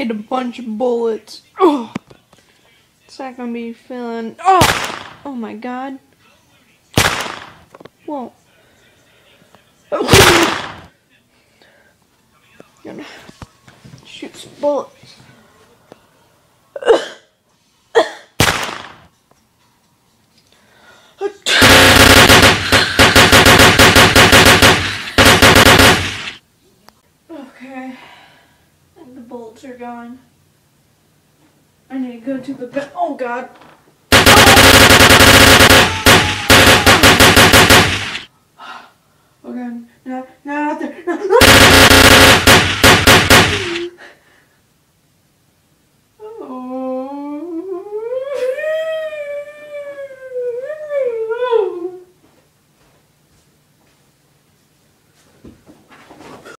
ate a bunch of bullets. Oh, it's not gonna be feeling. Oh my god. Whoa. Gonna shoot some bullets. Okay, and the bullets are gone. I need to go to the bed. Oh god. Okay, now